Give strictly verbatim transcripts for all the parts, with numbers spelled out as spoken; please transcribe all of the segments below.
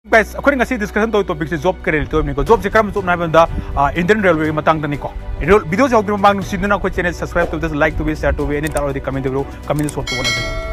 Guys, according to discussion to topic is job career to me job se karam job na banda Indian Railway matang tani ko video jog dum bang siduna ko channel subscribe to this like to be share to be any tar comment bro comment so to one.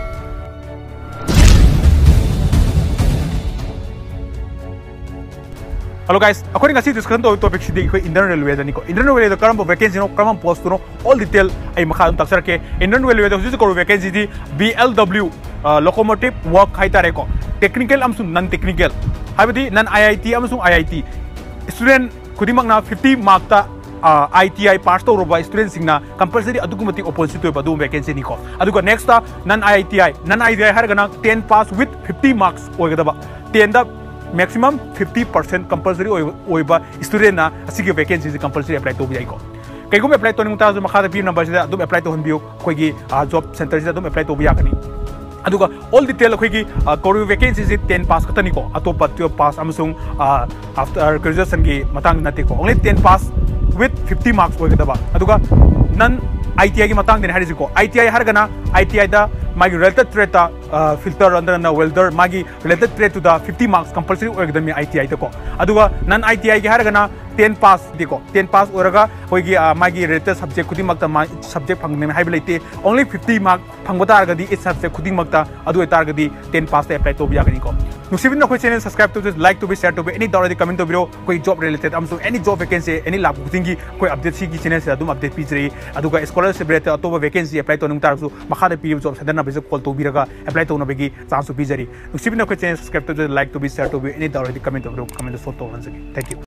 Hello guys, according to discussion to topic is Indian Railway tani ko Indian Railway the karam vacancy no karam post no all detail ay makha tak sar ke Indian Railway the jis ko vacancy di B L W locomotive work hai tare ko technical amsu non technical habidi nan I I T amasung I I T student kudimak na fifty mark ta I T I pass to roba student singna compulsory adugumati opposite to badu vacancy ni ko aduga next ta nan I I T I nan I T I har gana ten pass with fifty marks oigada ten da maximum fifty percent compulsory oiba student na asigi vacancy compulsory apply to bi ko kaigum apply to ningta makha bi number sida adum apply to honbiu koigi job center sida adum apply to bi yakani aduga all detail koigi koru vacancy is ten pass katani ko atopa twelve pass amasung after graduation gi matang nate ko only ten pass with fifty marks oigada aduga nan I T I gi matang den harisi ko I T I har gana I T I da magi related trade ta filter under na welder magi related trade to the fifty marks compulsory oigada mi I T I ta ko aduga nan I T I gi har gana ten pass diko ten pass oraga hoigi magi related subject khuding makta subject phangne hai bilate only fifty mark phangba targadi is subject khuding makta adu targadi ten pass ta apply to biya gani ko nusibin na ko channel subscribe to this like to be share to be any dawra comment to video koi job related amso any job vacancy any lab khudingi koi update si gi channel se adum update pi jri aduga scholarship rate atoba vacancy apply to nung tarsu makha da pi job sadana be call to biraga apply to no begi chance pi jri nusibin na ko channel subscribe to this like to be share to be any dawra comment to video comment so to once again thank you.